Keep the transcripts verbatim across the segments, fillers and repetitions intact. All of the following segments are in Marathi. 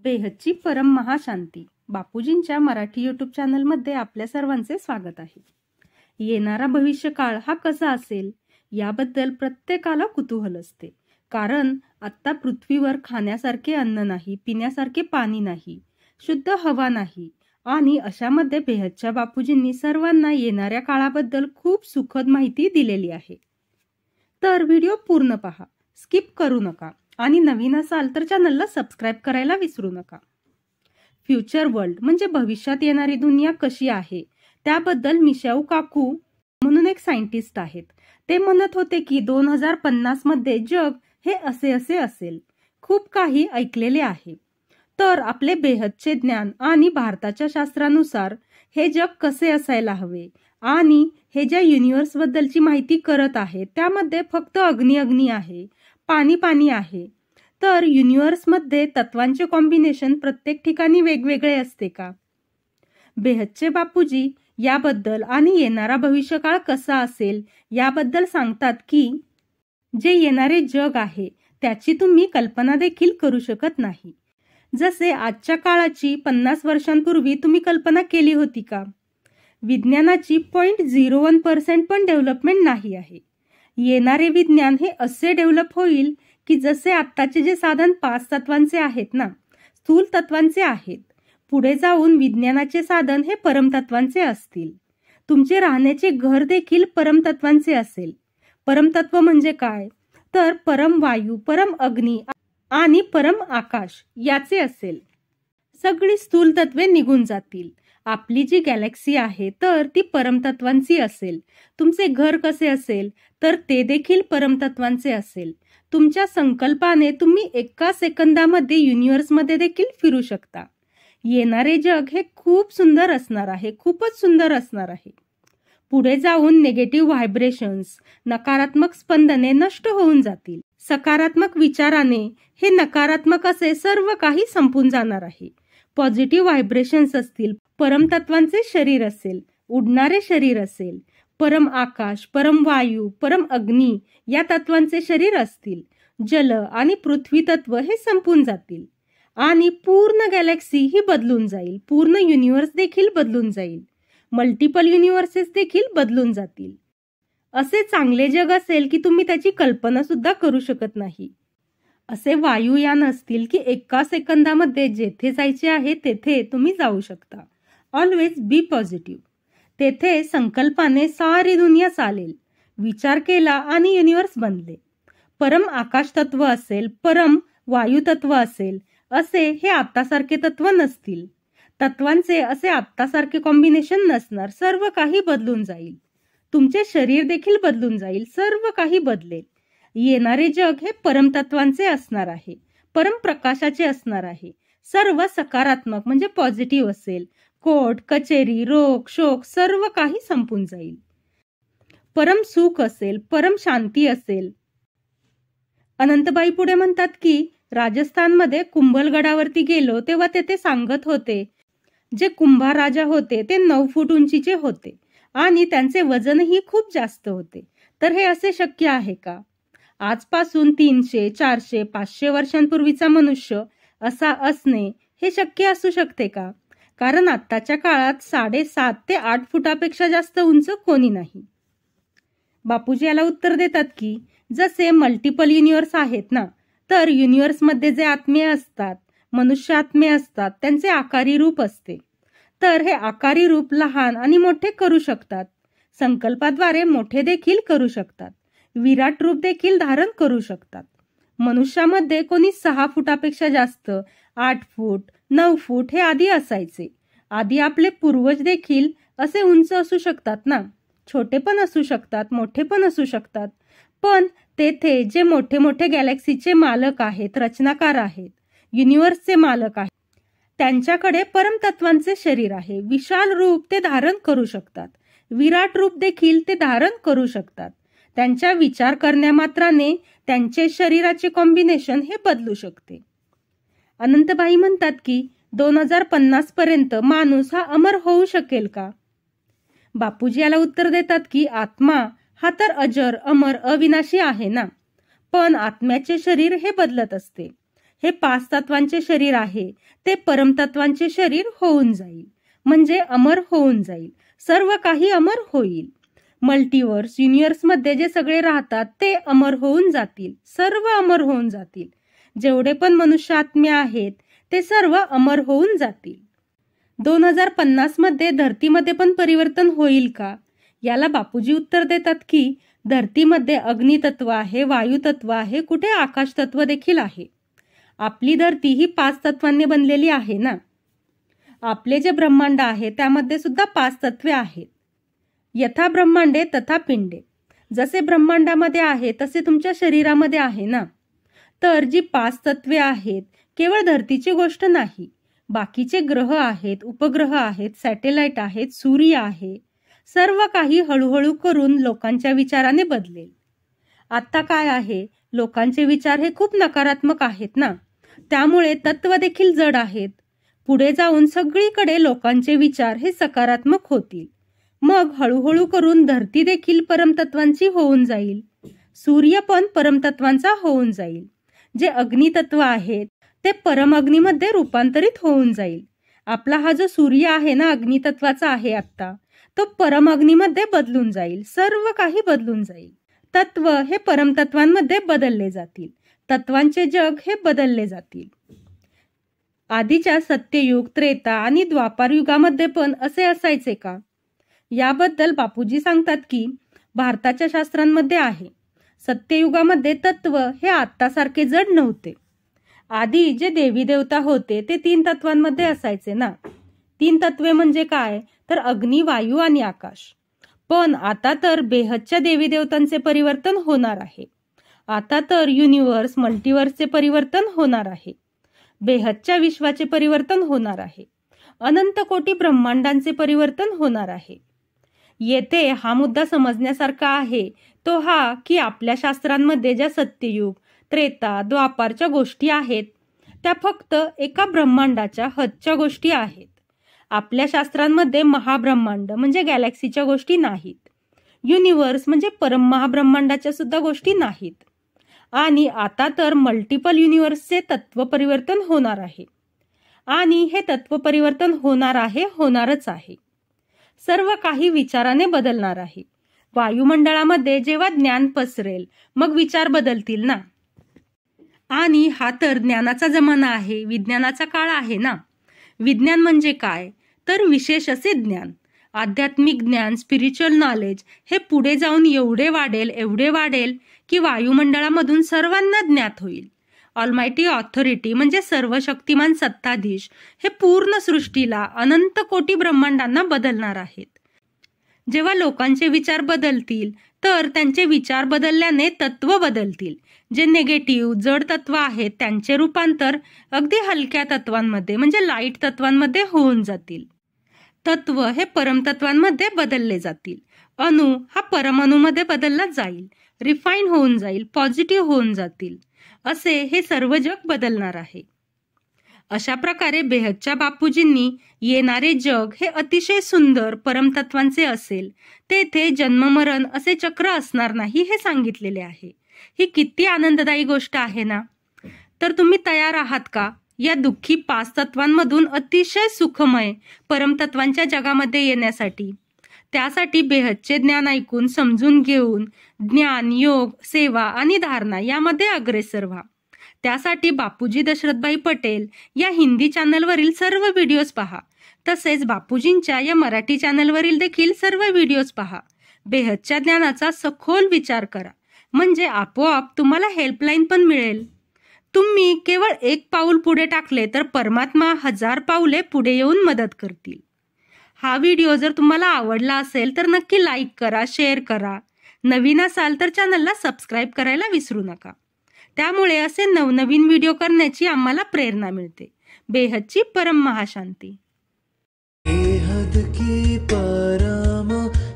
बेहदची परम महाशांती बापूजींच्या मराठी यूट्यूब चॅनलमध्ये आपल्या सर्वांचे स्वागत आहे. येणारा भविष्यकाळ हा कसा असेल याबद्दल प्रत्येकाला कुतूहल असते. कारण आता पृथ्वीवर खाण्यासारखे अन्न नाही, पिण्यासारखे पाणी नाही, शुद्ध हवा नाही आणि अशामध्ये बेहदच्या बापूजींनी सर्वांना येणाऱ्या काळाबद्दल खूप सुखद माहिती दिलेली आहे. तर व्हिडिओ पूर्ण पहा, स्किप करू नका आणि नवीन असाल तर चॅनलला सबस्क्राईब करायला विसरू नका. फ्युचर वर्ल्ड म्हणजे भविष्यात येणारी दुनिया कशी आहे त्याबद्दल मिशाऊ काकू म्हणून एक सायंटिस्ट आहेत. ते म्हणत होते की दोन हजार पन्नास मध्ये जग हे असे असे असेल. खूप काही ऐकलेले आहे. तर आपले बेहदचे ज्ञान आणि भारताच्या शास्त्रानुसार हे जग कसे असायला हवे आणि हे ज्या युनिव्हर्स बद्दलची माहिती करत आहे त्यामध्ये फक्त अग्नी अग्नी आहे, पाणी पाणी आहे. तर युनिव्हर्स मध्ये तत्वांचे कॉम्बिनेशन प्रत्येक ठिकाणी वेगवेगळे असते का? बेहदचे बापूजी याबद्दल आणि येणारा भविष्यकाळ कसा असेल याबद्दल सांगतात की जे येणारे जग आहे त्याची तुम्ही कल्पना देखील करू शकत नाही. जसे आजच्या काळाची पन्नास वर्षांपूर्वी तुम्ही कल्पना केली होती का? विज्ञानाची पॉइंट झिरो वन पर्सेंट पण डेव्हलपमेंट नाही आहे. येणारे विज्ञान हे असे डेव्हलप होईल की जसे आत्ताचे जे साधन पाच तत्वांचे आहेत ना, स्थूल तत्वांचे आहेत, पुढे जाऊन विज्ञानाचे साधन हे परमतत्वांचे असतील. तुमचे राहण्याचे घर देखील परमतत्वांचे असेल. परमतत्व म्हणजे काय? तर परम वायू, परम अग्नी आणि परम आकाश याचे असेल. सगळी स्थूल तत्वे निघून जातील. आपली जी गॅलेक्सी आहे तर ती परमतत्वांची असेल. तुमचे घर कसे असेल तर ते देखील परमतत्वांचे असेल. तुमच्या संकल्पाने तुम्ही एका सेकंदामध्ये युनिव्हर्समध्ये देखील फिरू शकता. येणारे जग हे खूप सुंदर असणार आहे, खूपच सुंदर असणार आहे. पुढे जाऊन नेगेटिव्ह व्हायब्रेशन्स, नकारात्मक स्पंदने नष्ट होऊन जातील. सकारात्मक विचाराने हे नकारात्मक असे सर्व काही संपून जाणार आहे. पॉझिटिव्ह व्हायब्रेशन्स असतील, परमतत्वांचे शरीर असेल, उडणारे शरीर असेल, परम आकाश, परम वायू, परम अग्नी या तत्वांचे शरीर असतील. जल आणि पृथ्वी तत्व हे संपून जातील आणि पूर्ण गॅलेक्सी ही बदलून जाईल. पूर्ण युनिव्हर्स देखील बदलून जाईल. मल्टिपल युनिव्हर्सेस देखील बदलून जातील. असे चांगले जग असेल की तुम्ही त्याची कल्पना सुद्धा करू शकत नाही. असे वायुयान असतील की एका सेकंदामध्ये जेथे जायचे आहे तेथे तुम्ही जाऊ शकता. Always be positive. तेथे संकल्पाने सारी दुनिया चालेल. विचार केला आणि युनिव्हर्स बनले. परम आकाश तत्व असेल, परम वायू तत्व असेल, असे हे आत्तासारखे तत्व नसतील. तत्वांचे असे आत्तासारखे कॉम्बिनेशन नसणार. सर्व काही बदलून जाईल. तुमचे शरीर देखील बदलून जाईल. सर्व काही बदलेल. येणारे जग हे परमतत्वांचे असणार आहे, परम प्रकाशाचे असणार आहे. सर्व सकारात्मक म्हणजे पॉझिटिव्ह असेल. कोर्ट, कचेरी, रोग, शोक सर्व काही संपून जाईल. परम सुख असेल, परम शांती असेल. अनंतबाई पुढे म्हणतात की राजस्थानमध्ये कुंभलगडावरती गेलो तेव्हा तेथे सांगत होते जे कुंभार राजा होते ते नऊ फूट उंचीचे होते आणि त्यांचे वजनही खूप जास्त होते. तर हे असे शक्य आहे का? आजपासून तीनशे, चारशे, पाचशे वर्षांपूर्वीचा मनुष्य असा असणे हे शक्य असू शकते का? कारण आत्ताच्या काळात साडेसात ते आठ फुटापेक्षा जास्त उंच कोणी नाही. बापूजी याला उत्तर देतात की जसे मल्टिपल युनिव्हर्स आहेत ना, तर युनिव्हर्समध्ये जे आत्मे असतात, मनुष्य आत्मे असतात, त्यांचे आकारी रूप असते. तर हे आकारी रूप लहान आणि मोठे करू शकतात. संकल्पाद्वारे मोठे देखील करू शकतात. विराट रूप देखील धारण करू शकतात. मनुष्यामध्ये कोणी सहा फुटापेक्षा जास्त, आठ फूट, नऊ फूट हे आधी असायचे. आधी आपले पूर्वज देखील असे उंच असू शकतात ना. छोटे पण असू शकतात, मोठे पण असू शकतात. पण तेथे जे मोठे मोठे गॅलेक्सीचे मालक आहेत, रचनाकार आहेत, युनिव्हर्सचे मालक आहेत, त्यांच्याकडे परमतत्वांचे शरीर आहे. विशाल रूप ते धारण करू शकतात. विराट रूप देखील ते धारण करू शकतात. त्यांच्या विचार करण्यामात्राने त्यांचे शरीराचे कॉम्बिनेशन हे बदलू शकते. अनंतबाई म्हणतात की दोन हजार पन्नास पर्यंत माणूस हा अमर होऊ शकेल का? बापूजी याला उत्तर देतात की आत्मा हा तर अजर, अमर, अविनाशी आहे ना. पण आत्म्याचे शरीर हे बदलत असते. हे पाच तत्वांचे शरीर आहे ते परमतत्वांचे शरीर होऊन जाईल, म्हणजे अमर होऊन जाईल. सर्व काही अमर होईल. मल्टिवर्स युनिवर्स मध्ये जे सगळे राहतात ते अमर होऊन जातील, सर्व अमर होऊन जातील. जेवढे पण मनुष्यात्मे आहेत ते सर्व अमर होऊन जातील. दोन हजार पन्नास मध्ये धरतीमध्ये पण परिवर्तन होईल का? याला बापूजी उत्तर देतात की धरतीमध्ये अग्नितत्व आहे, वायुतत्व आहे, कुठे आकाश तत्व देखील आहे. आपली धरती ही पाच तत्वांनी बनलेली आहे ना. आपले जे ब्रह्मांड आहे त्यामध्ये सुद्धा पाच तत्वे आहेत. यथा ब्रह्मांडे तथा पिंडे. जसे ब्रह्मांडामध्ये आहे तसे तुमच्या शरीरामध्ये आहे ना. तर जी पाच तत्वे आहेत केवळ धरतीची गोष्ट नाही, बाकीचे ग्रह आहेत, उपग्रह आहेत, सॅटेलाइट आहेत, सूर्य आहे, सर्व काही हळूहळू करून लोकांच्या विचाराने बदलेल. आता काय आहे, लोकांचे विचार हे खूप नकारात्मक आहेत ना, त्यामुळे तत्व देखील जड आहेत. पुढे जाऊन सगळीकडे लोकांचे विचार हे सकारात्मक होतील. मग हळूहळू करून धरती देखील परमतत्वांची होऊन जाईल, सूर्य पण परमतत्वांचा होऊन जाईल. जे अग्नितत्व आहेत ते परम अग्नीमध्ये रूपांतरित होऊन जाईल. आपला हा जो सूर्य आहे ना अग्नितत्वाचा आहे आत्ता, तो परम अग्नीमध्ये बदलून जाईल, सर्व काही बदलून जाईल. तत्व हे परमतत्वांमध्ये बदलले जातील, तत्वांचे जग हे बदलले जातील. आधीच्या सत्ययुग, त्रेता आणि द्वापार युगामध्ये पण असे असायचे का? याबद्दल बापूजी सांगतात की भारताच्या शास्त्रांमध्ये आहे. सत्ययुगामध्ये तत्व हे आत्तासारखे जड नव्हते. आधी जे देवी देवता होते ते तीन तत्वांमध्ये असायचे ना. तीन तत्वे म्हणजे काय, तर अग्नी, वायू आणि आकाश. पण आता तर बेहदच्या देवी देवतांचे परिवर्तन होणार आहे. आता तर युनिवर्स, मल्टिवर्सचे परिवर्तन होणार आहे. बेहदच्या विश्वाचे परिवर्तन होणार आहे. अनंत कोटी ब्रह्मांडांचे परिवर्तन होणार आहे. येथे हा मुद्दा समजण्यासारखा आहे तो हा की आपल्या शास्त्रांमध्ये ज्या सत्ययुग, त्रेता, द्वापारच्या गोष्टी आहेत त्या फक्त एका ब्रह्मांडाच्या हदच्या गोष्टी आहेत. आपल्या शास्त्रांमध्ये महाब्रह्मांड म्हणजे गॅलेक्सीच्या गोष्टी नाहीत. युनिवर्स म्हणजे परम महाब्रह्मांडाच्या सुद्धा गोष्टी नाहीत. आणि आता तर मल्टिपल युनिवर्सचे तत्व परिवर्तन होणार आहे. आणि हे तत्व परिवर्तन होणार आहे, होणारच आहे. सर्व काही विचाराने बदलणार आहे. वायुमंडळामध्ये जेव्हा ज्ञान पसरेल मग विचार बदलतील ना. आणि हा तर ज्ञानाचा जमाना आहे, विज्ञानाचा काळ आहे ना. विज्ञान म्हणजे काय, तर विशेष असे ज्ञान, आध्यात्मिक ज्ञान, स्पिरिच्युअल नॉलेज हे पुढे जाऊन एवढे वाढेल एवढे वाढेल की वायुमंडळामधून सर्वांना ज्ञात होईल. ऑलमायटी ऑथॉरिटी म्हणजे सर्वशक्तिमान सत्ताधीश हे पूर्ण सृष्टीला, अनंत कोटी ब्रह्मांडांना बदलणार आहेत. जेव्हा लोकांचे विचार बदलतील तर त्यांचे विचार बदलल्याने तत्व बदलतील. जे नेगेटिव्ह जड तत्व आहेत त्यांचे रूपांतर अगदी हलक्या तत्वांमध्ये म्हणजे लाईट तत्वांमध्ये होऊन जातील. तत्व हे परमतत्वांमध्ये बदलले जातील. अणु हा परमाणूमध्ये बदलला जाईल, रिफाईन होऊन जाईल, पॉझिटिव्ह होऊन जातील. असे हे सर्व जग बदलणार आहे. अशा प्रकारे बेहदच्या बापूजींनी येणारे जग हे अतिशय सुंदर परमतत्वांचे असेल. तेथे जन्ममरण असे चक्र असणार नाही हे सांगितलेले आहे. ही किती आनंददायी गोष्ट आहे ना. तर तुम्ही तयार आहात का या दुःखी पाच तत्वांमधून अतिशय सुखमय परमतत्वांच्या जगामध्ये येण्यासाठी? त्यासाठी बेहदचे ज्ञान ऐकून समजून घेऊन ज्ञान, योग, सेवा आणि धारणा यामध्ये अग्रेसर व्हा. त्यासाठी बापूजी दशरथभाई पटेल या हिंदी चॅनलवरील सर्व व्हिडिओज पहा. तसेच बापूजींच्या या मराठी चॅनलवरील देखील सर्व व्हिडिओज पहा. बेहदच्या ज्ञानाचा सखोल विचार करा, म्हणजे आपोआप तुम्हाला हेल्पलाईन पण मिळेल. तुम्ही केवळ एक पाऊल पुढे टाकले तर परमात्मा हजार पाऊले पुढे येऊन मदत करतील. हा व्हिडिओ जर तुम्हाला आवडला असेल तर नक्की लाईक करा, शेअर करा. नवीन असाल तर चॅनलला सबस्क्राईब करायला विसरू नका. त्यामुळे असे नवनवीन व्हिडिओ करण्याची आम्हाला प्रेरणा मिळते. बेहदची परम महाशांती. बेहद की परम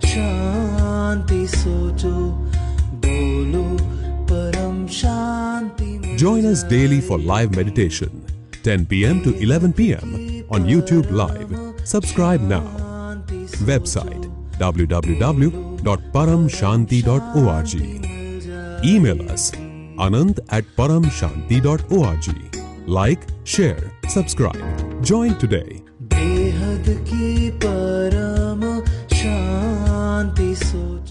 शांति सोचो, बोलो परम शांति. Join us daily for live meditation, ten p m to eleven p m on YouTube Live. Subscribe now. Website w w w dot param shanti dot org. Email us anant at param shanti dot org. Like, share, subscribe. Join today. बेहद की परम शांति सोचो.